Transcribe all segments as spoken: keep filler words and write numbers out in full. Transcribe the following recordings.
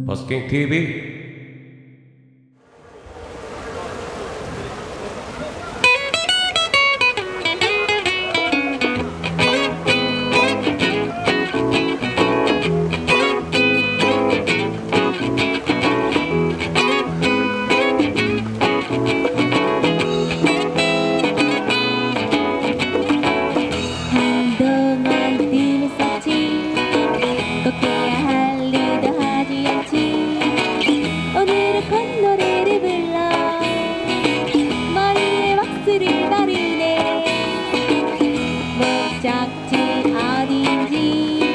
버스킹 티비. 목적지 어딘지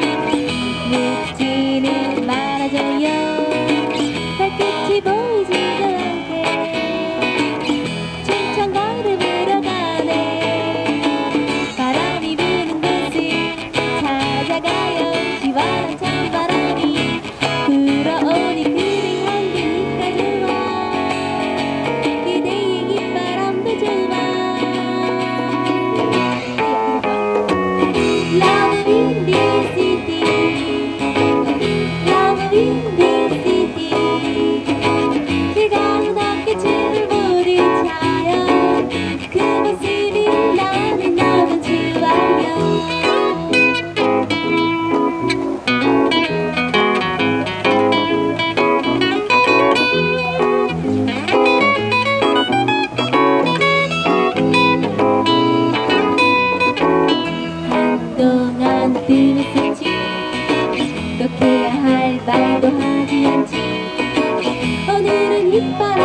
묻지는 말아줘요. 발끝이 보이지도 않게 천천 걸음으로 가네. 바람이 부는 곳을 찾아가요. 시원한 찬바람이 불어오니 그대 향기니까 좋아. 그대의 깃바람도 좋아. Love in this city, love in this city. 즐거운 햇빛을 부딪혀요. 그 모습이 나는 너무 좋아요. 한동안 들었었지. 또 해야 할 말도 하지 않지. 오늘은 휘파람